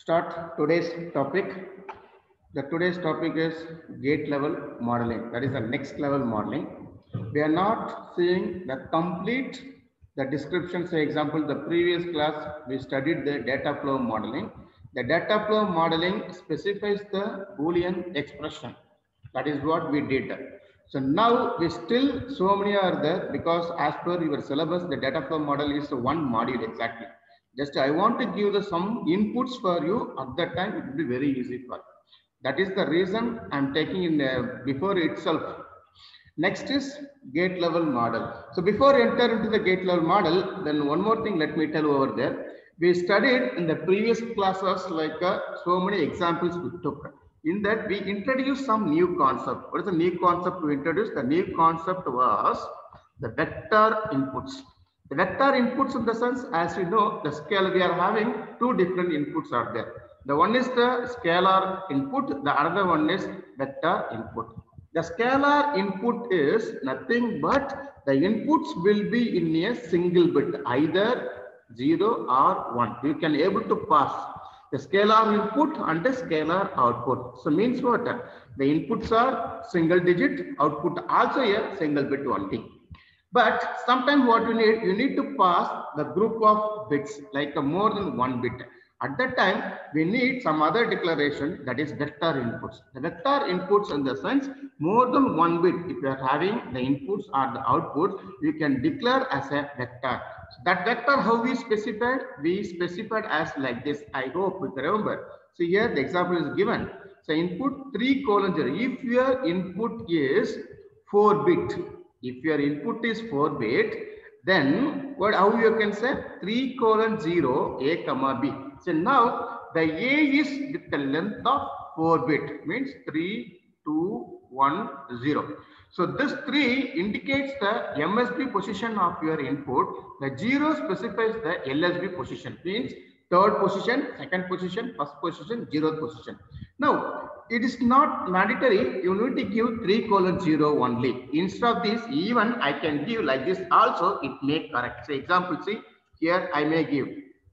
start today's topic. The today's topic is gate level modeling. That is the next level modeling. We are not seeing the complete the description. Say example, the previous class we studied the data flow modeling. The data flow modeling specifies the Boolean expression. That is what we did. So now we still so many are there because as per your syllabus, the data flow model is one module exactly. Just I want to give the some inputs for you. At that time, it will be very easy for you. That is the reason I'm taking in before itself. Next is gate level model. So before enter into the gate level model, then one more thing let me tell over there. We studied in the previous classes like so many examples we took. In that we introduced some new concept. What is the new concept we introduced? The new concept was the vector inputs. The vector inputs in the sense, as you know, the scale we are having two different inputs are there. The one is the scalar input, the other one is vector input. The scalar input is nothing but the inputs will be in a single bit, either 0 or 1. You can able to pass the scalar input and the scalar output. So means what? The inputs are single digit, output also a single bit only. But sometimes what you need to pass the group of bits like more than one bit. At that time, we need some other declaration, that is vector inputs. The vector inputs in the sense more than one bit. If you are having the inputs or the outputs, you can declare as a vector. So that vector, how we specified? We specified as like this. I hope you remember. So here the example is given. So input 3:0. If your input is 4 bit, if your input is 4 bit, then what how you can say 3:0 A comma B. So now the A is with the length of 4 bit, means 3, 2, 1, 0. So this 3 indicates the MSB position of your input. The 0 specifies the LSB position, means third position, second position, first position, 0th position. Now, it is not mandatory. You need to give 3:0 only. Instead of this, even I can give like this also, it may correct. So example, see, here I may give.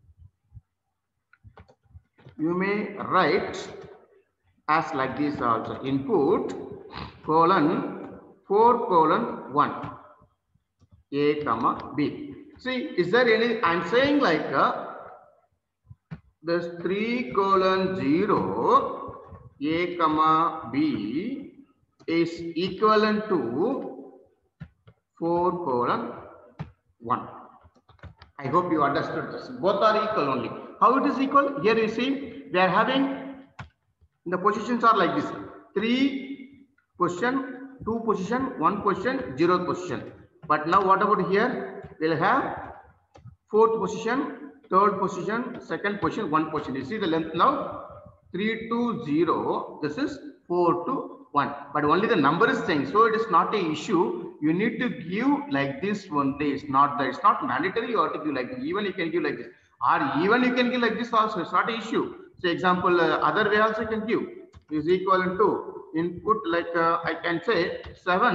You may write as like this also. Input colon 4:1 A comma B. See, is there any, I'm saying like this 3:0 A comma B is equivalent to 4:1. I hope you understood this. Both are equal only. How it is equal? Here you see, we are having the positions are like this: 3 position, 2 position, 1 position, 0th position. But now what about here? We'll have 4th position, 3rd position, 2nd position, 1 position. You see the length now? 3 to 0. This is 4 to 1. But only the number is changed. So it is not an issue. You need to give like this one day. It's not that. It's not mandatory. You have to give like this. Even you can give like this. Or even you can give like this also. It's not an issue. So example, other way also you can give. Is equivalent to input like I can say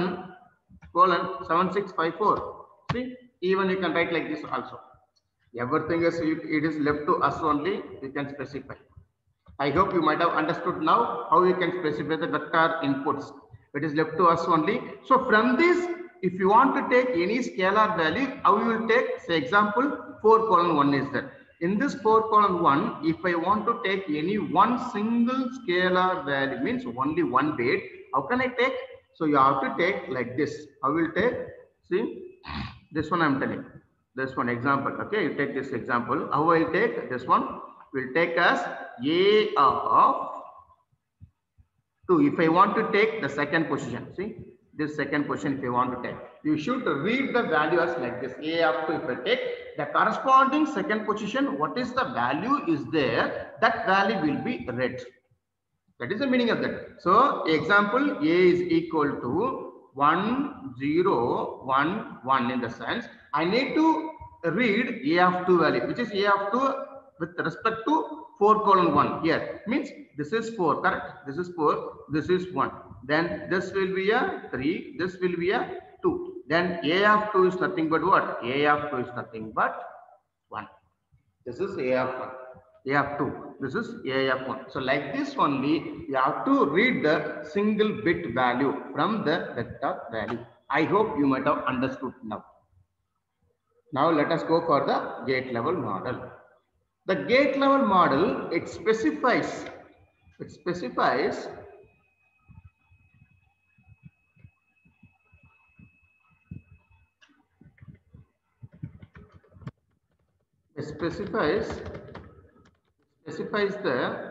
7:7654. See, even you can write like this also. Everything is, it is left to us only. You can specify. I hope you might have understood now how you can specify the vector inputs. It is left to us only. So from this, if you want to take any scalar value, how you will take, say example, 4:1 is there. In this 4:1, if I want to take any one single scalar value, means only one bit, how can I take? So you have to take like this. I will take, see, this one I'm telling. This one example. Okay, you take this example. How I will take this one? Will take as A of 2. If I want to take the second position, see this second position, if you want to take, you should read the value as like this: A of 2. If I take the corresponding second position, what is the value is there, that value will be read. That is the meaning of that. So example, A is equal to 1, 0, 1, 1 in the sense I need to read A of 2 value, which is A of 2 with respect to 4:1 here, means this is 4, correct? This is 4, this is 1. Then this will be a 3, this will be a 2. Then A of 2 is nothing but what? A of 2 is nothing but 1. This is A of 1. AF2. This is AF1. So like this only, you have to read the single bit value from the vector value. I hope you might have understood now. Now let us go for the gate level model. The gate level model, it specifies the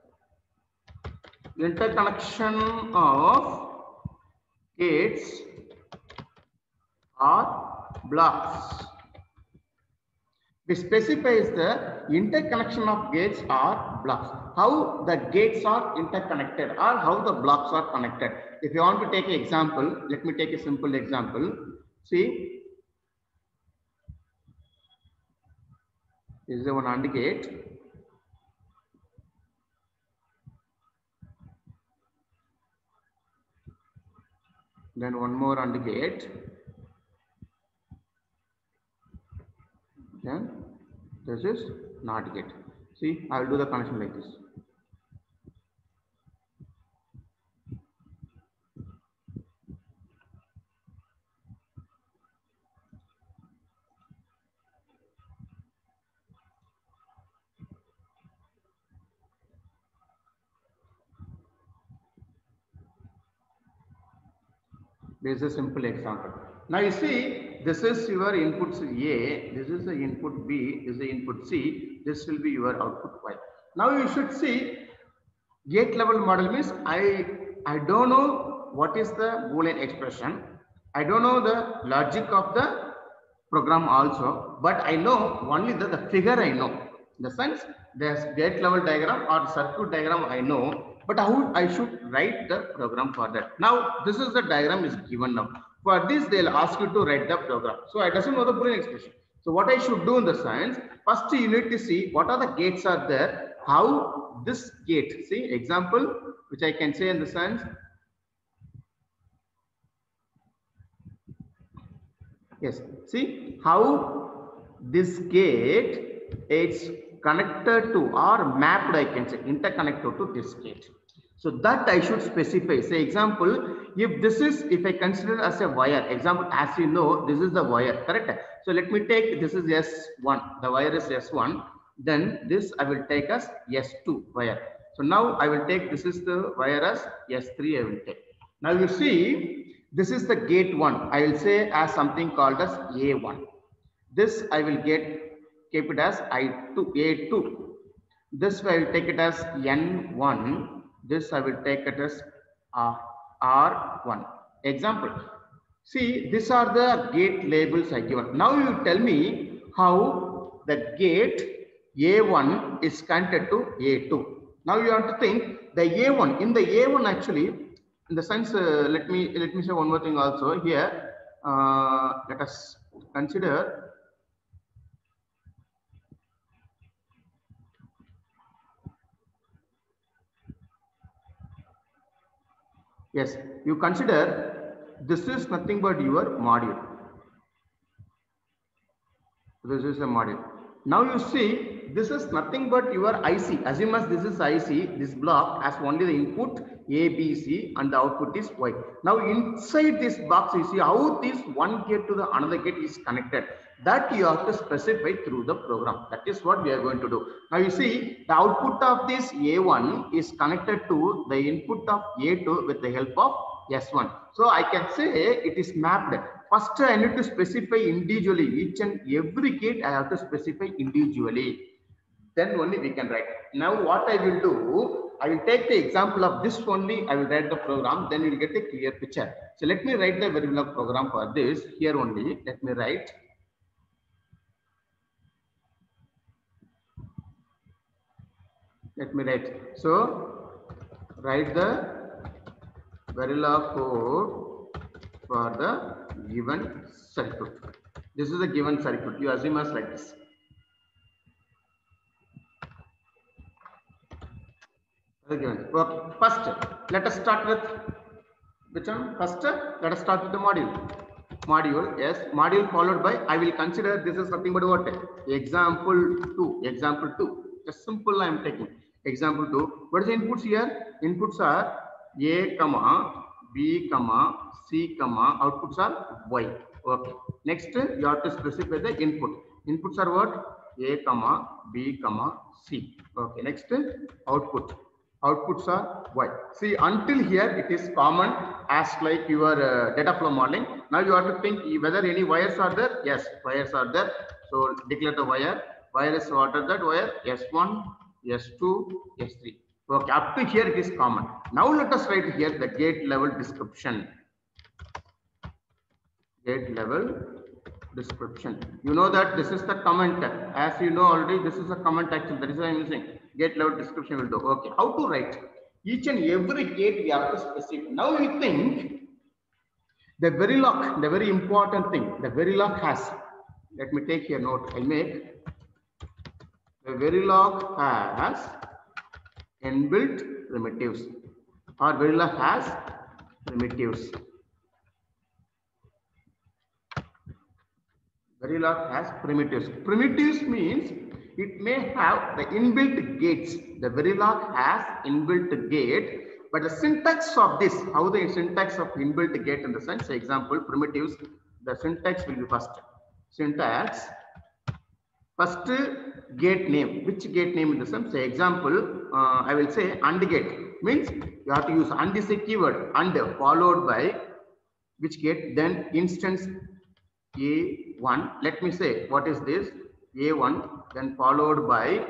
interconnection of gates or blocks. It specifies the interconnection of gates or blocks. How the gates are interconnected or how the blocks are connected. If you want to take an example, let me take a simple example. See, this is one AND gate. Then one more AND gate. Then this is NOT gate. See, I will do the connection like this. This is a simple example. Now you see, this is your input A, this is the input B, this is the input C, this will be your output Y. Now you should see, gate level model means I don't know what is the Boolean expression. I don't know the logic of the program also, but I know only the figure I know. In the sense, there's gate level diagram or circuit diagram I know, but how I should write the program for that. Now, this is the diagram is given now. For this, they'll ask you to write the program. So I doesn't know the Boolean expression. So what I should do in the science, first you need to see what are the gates are there, how this gate, see example, which I can say in the sense, yes, see how this gate is connected to or mapped, I can say, interconnected to this gate. So that I should specify. Say example, if this is, if I consider as a wire, example, as you know, this is the wire, correct? So let me take, this is S1, the wire is S1. Then this I will take as S2 wire. So now I will take, this is the wire as S3 I will take. Now you see, this is the gate 1. I will say as something called as A1. This I will keep it as I2, A2. This I will take it as N1. This I will take it as R1. Example. See, these are the gate labels I given. Now you tell me how the gate A1 is connected to A2. Now you have to think the A1. In the A1 actually, in the sense, let me say one more thing also here. Let us consider. Yes, you consider this is nothing but your module. This is a module. Now you see, this is nothing but your IC. Assume as this is IC, this block has only the input A, B, C, and the output is Y. Now inside this box, you see how this one gate to the another gate is connected. That you have to specify through the program. That is what we are going to do. Now you see, the output of this A1 is connected to the input of A2 with the help of S1. So I can say it is mapped. First, I need to specify individually. Each and every gate I have to specify individually. Then only we can write. Now what I will do, I will take the example of this only. I will write the program. Then you will get a clear picture. So let me write the variable program for this. Here only. Let me write. So write the Verilog code for the given circuit. This is the given circuit. You assume as like this. Okay. First, let us start with which one? First, let us start with the module. Module, yes, module followed by, I will consider this is nothing but what? Example 2. Just simple I am taking. Example 2. What is the inputs here? Inputs are A, comma, B, comma, C, comma, outputs are Y. Okay. Next, you have to specify the input. Inputs are what? A, comma, B, comma, C. Okay. Next, output. Outputs are Y. See, until here it is common as like your data flow modeling. Now you have to think whether any wires are there. Yes, wires are there. So declare the wire. Wire is what are that wire? S1, S2, S3. Okay, up to here it is common. Now let us write here the gate level description. Gate level description. You know that this is the comment. As you know already, this is a comment action. That is why I am using gate level description will do. Okay, how to write? Each and every gate we have to specify. Now we think the Verilog, the very important thing, the Verilog has. Let me take here note. I make the Verilog has inbuilt primitives, or Verilog has primitives. Verilog has primitives. Primitives means it may have the inbuilt gates. The Verilog has inbuilt gate, but the syntax of this, how the syntax of inbuilt gate in the sense, example, primitives, the syntax will be first. Syntax, first gate name. Which gate name in the sense? Say example, I will say AND gate. Means you have to use AND is a keyword. AND followed by which gate? Then instance A1. Let me say what is this? A1, then followed by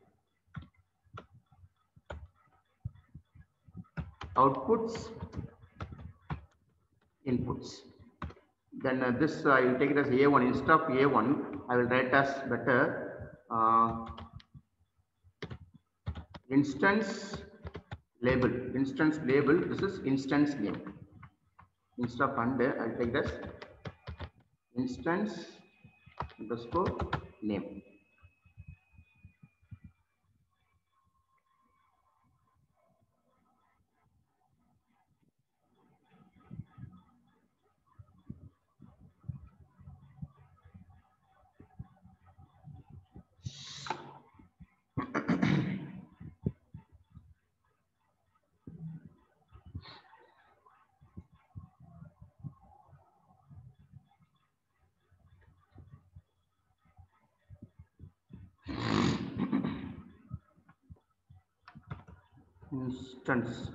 outputs, inputs. Then this I will take it as A1. Instead of A1, I will write as better instance label. Instance label. This is instance name. Instead of AND, I will take this instance underscore name. Instance.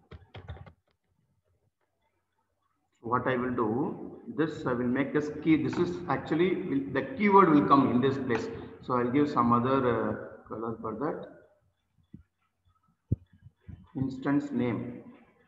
What I will do, this I will make as key. This is actually the keyword will come in this place. So I'll give some other color for that. Instance name.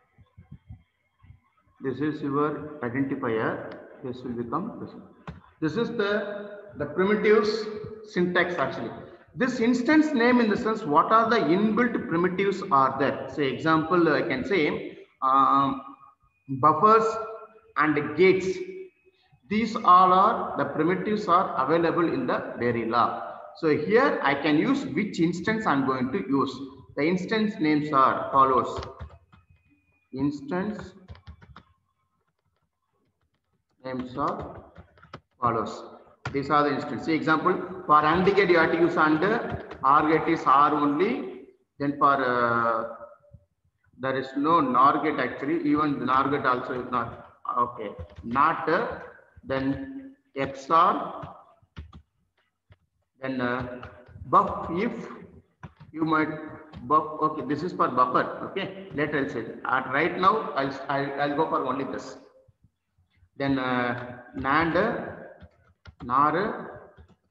This is your identifier. This will become this. This is the primitives syntax actually. This instance name in the sense, what are the inbuilt primitives are there? Say example, I can say buffers and gates. These all are the primitives are available in the Verilog. So here I can use which instance I'm going to use. The instance names are follows. Instance names are follows. These are the instances. See example, for AND gate you have to use AND, OR gate is OR only. Then for there is no NOR gate actually, even the NOR gate also is not. Okay, not then XOR, then buff if you might buff. Okay, this is for buffer. Okay, later I'll say. Right now I'll go for only this. Then NAND. NOR,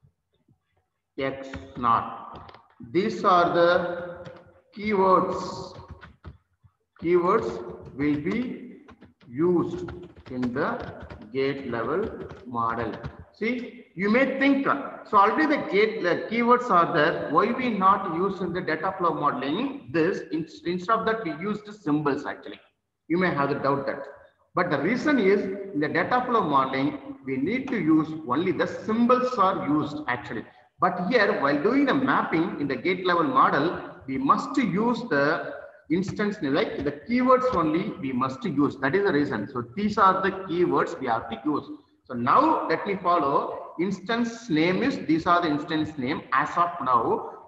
X NOR. These are the keywords. Keywords will be used in the gate level model. See, you may think so. Already the keywords are there. Why we not use in the data flow modeling this instead of that we use the symbols actually. You may have the doubt that. But the reason is in the data flow modeling, we need to use only the symbols are used actually. But here, while doing the mapping in the gate level model, we must use the instance name, like the keywords only we must use. That is the reason. So these are the keywords we have to use. So now let me follow. Instance name is, these are the instance name as of now.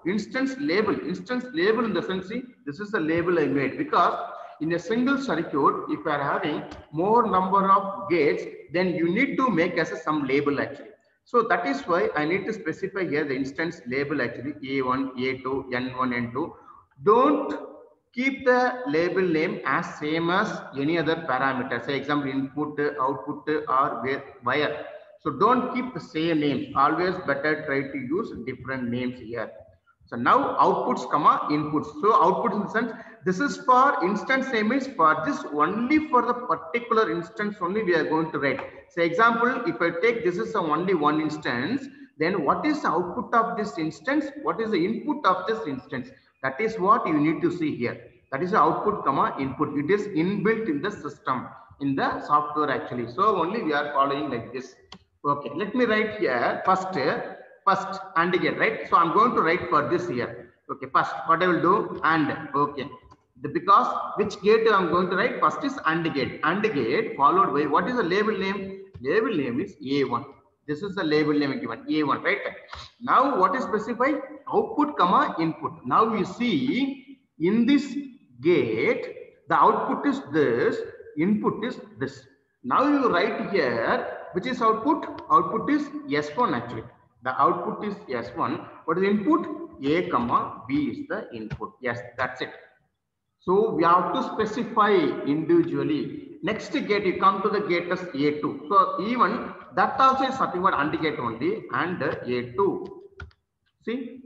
instance label. Instance label in the sense, see, this is the label I made, because in a single circuit, if you are having more number of gates, then you need to make as some label actually. So that is why I need to specify here the instance label actually, A1, A2, N1, N2. Don't keep the label name as same as any other parameter. Say example, input, output, or wire. So don't keep the same names. Always better try to use different names here. So now outputs, comma inputs. So output in the sense, this is for instance name is for this only for the particular instance only we are going to write. So example, if I take this is only one instance, then what is the output of this instance? What is the input of this instance? That is what you need to see here. That is the output, comma input. It is inbuilt in the system, in the software actually. So only we are following like this. Okay, let me write here first AND gate, right? So I'm going to write for this here. Okay, first what I will do, AND. Okay, because which gate I'm going to write first is AND gate. AND gate followed by what is the label name? Label name is A1. This is the label name given, A1, right? Now what is specified? Output, comma input. Now you see in this gate the output is this, input is this. Now you write here which is output? Output is S1 actually. The output is S1. What is input? A, comma B is the input. Yes, that's it. So we have to specify individually. Next gate, you come to the gate as A2. So even that also is nothing but AND gate only, and A2. See?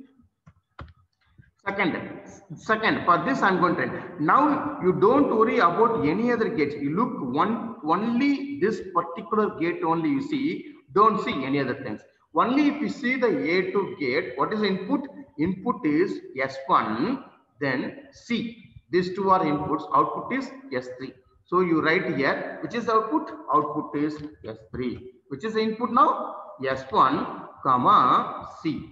Second, for this I'm going to write. Now you don't worry about any other gates. You look only this particular gate only you see. Don't see any other things. Only if you see the A2 gate, what is input? Input is S1, then C. These two are inputs. Output is S3. So you write here, which is output? Output is S3. Which is the input now? S1, comma C.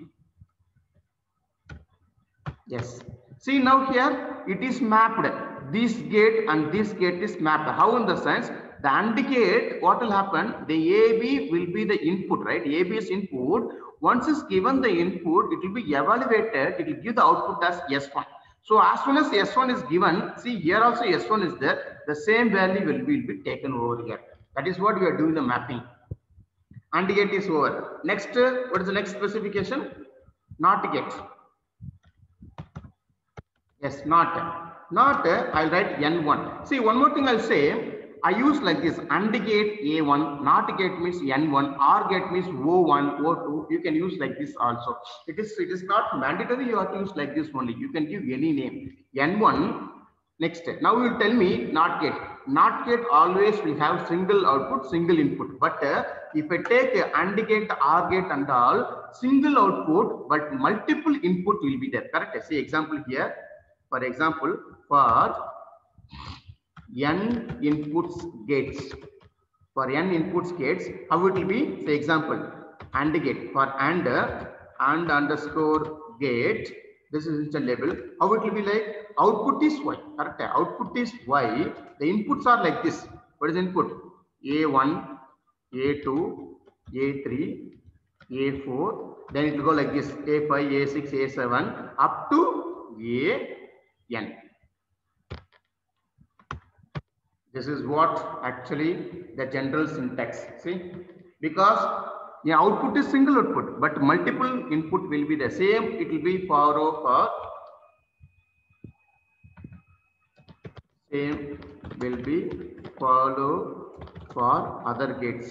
Yes. See now here it is mapped. This gate and this gate is mapped. How in the sense? The AND gate, what will happen? The AB will be the input, right? AB is input. Once it's given the input, it will be evaluated. It will give the output as S1. So as soon as S1 is given, see here also S1 is there. The same value will be taken over here. That is what we are doing the mapping. AND gate is over. Next, what is the next specification? NOT gate. Yes, not. I'll write N1. See, one more thing I'll say. I use like this, AND gate A1, NOT gate means N1, OR gate means O1, O2. You can use like this also. It is not mandatory you have to use like this only. You can give any name. N1. Next, now you will tell me NOT gate. NOT gate always will have single output, single input. But if I take AND gate, OR gate and all, single output, but multiple input will be there. Correct? See example here. For example, for N inputs gates. For N inputs gates, how it will be? Say example, AND gate. For AND underscore gate, this is a label. How it will be like? Output is Y. Correct? Output is Y. The inputs are like this. What is input? A1, A2, A3, A4. Then it will go like this. A5, A6, A7 up to AN. This is what actually the general syntax. See, because the output is single output, but multiple input will be the same. It will be for same will be follow for other gates.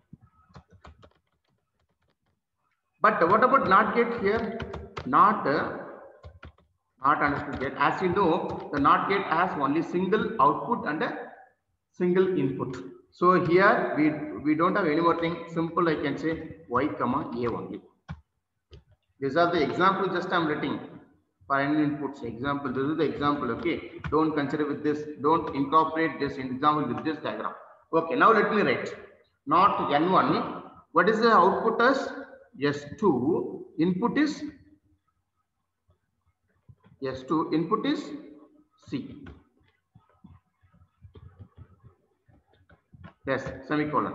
But what about NOT gate here? Not understood gate. As you know, the NOT gate has only single output and a single input. So here we don't have any more thing. Simple, I can say Y, comma A only. These are the example. Just I'm writing for any inputs. Example. This is the example. Okay. Don't consider with this. Don't incorporate this example with this diagram. Okay. Now let me write. Not N1. What is the output as? S2. Input is S2. Input is C. Yes, semicolon.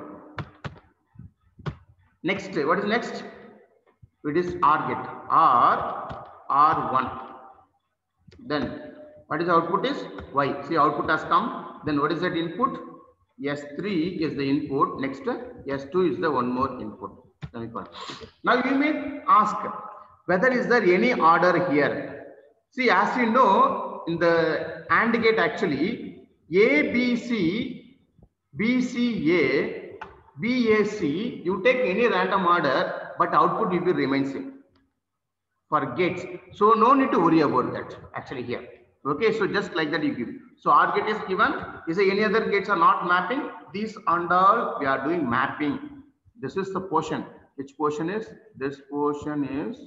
Next, what is next? It is OR gate. OR R1. Then what is the output is Y. See, output has come. Then what is that input? S3 is the input. Next, S2 is the one more input. Now you may ask whether is there any order here. See, as you know, in the AND gate actually, A, B, C, B, C, A, B, A, C, you take any random order, but output will be remain same for gates. So no need to worry about that actually here. Okay, so just like that you give. So OR gate is given. Is there any other gates are not mapping? These and all we are doing mapping. This is the portion. Which portion is? This portion is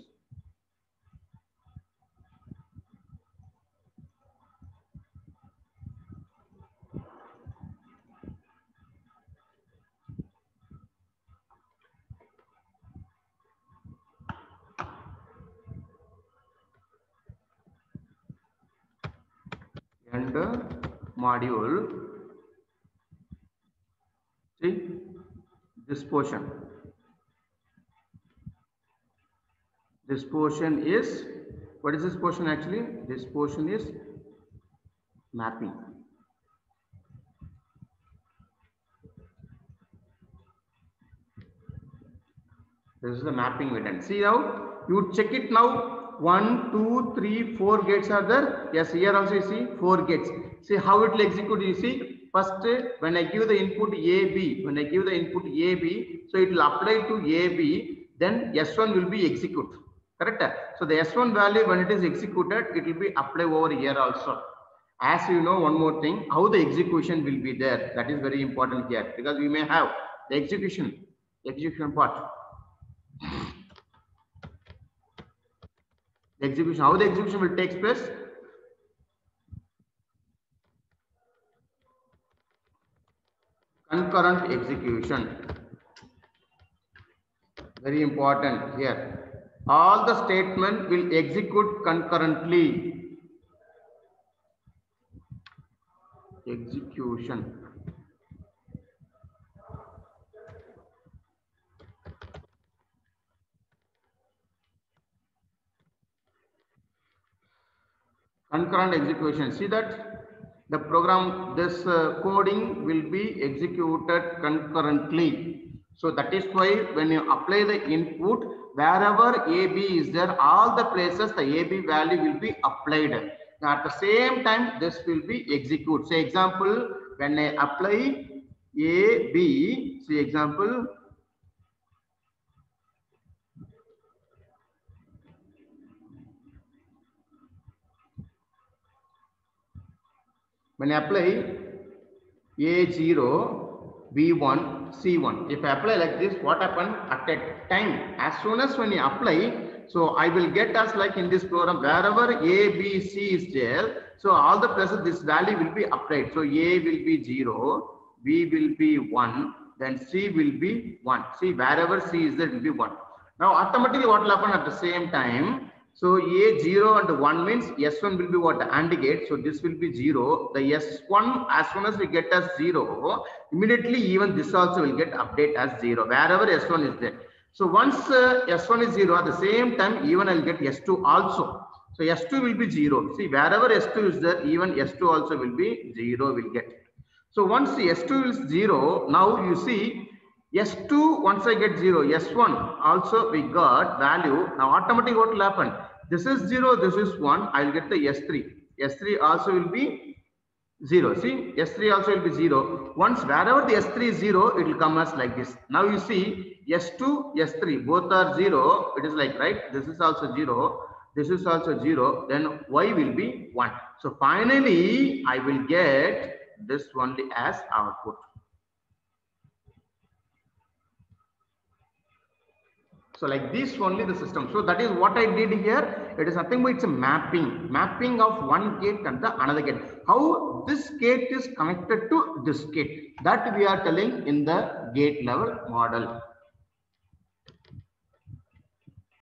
and module. See this portion. This portion is, what is this portion actually? This portion is mapping. This is the mapping we done. See now, you check it now. 1, 2, 3, 4 gates are there. Yes, here also you see 4 gates. See how it will execute. You see, first when I give the input AB, so it will apply to AB, then S1 will be execute. Correct? So the S1 value when it is executed, it will be applied over here also. As you know, one more thing, how the execution will be there. That is very important here because we may have the execution part. The execution, how the execution will take place? Concurrent execution. Very important here. All the statement will execute concurrently. Execution. Concurrent execution. See that the program, this coding will be executed concurrently. So that is why when you apply the input, wherever AB is there, all the places the AB value will be applied. Now at the same time, this will be executed. Say example, when I apply AB, see example, when I apply A0, B1, C1, if I apply like this, what happened at a time? As soon as when you apply, so I will get as like in this program, wherever A, B, C is there, so all the places this value will be applied. So A will be 0, B will be 1, then C will be 1. See, wherever C is there, it will be 1. Now automatically what will happen at the same time? So A 0 and 1 means S1 will be what? The AND gate. So this will be 0. The S1, as soon as we get as 0, immediately even this also will get update as 0, wherever S1 is there. So once S1 is 0, at the same time, even I'll get S2 also. So S2 will be 0. See, wherever S2 is there, even S2 also will be 0 will get. So once the S2 is 0, now you see S2, once I get 0, S1 also we got value. Now automatically what will happen? This is 0, this is 1, I will get the S3. S3 also will be 0. See, S3 also will be 0. Once wherever the S3 is 0, it will come as like this. Now you see S2, S3, both are 0. It is like, right? This is also 0. This is also 0. Then Y will be 1. So finally, I will get this only as output. So like this only the system. So that is what I did here. It is nothing but it's a mapping of one gate and the another gate. How this gate is connected to this gate, that we are telling in the gate level model.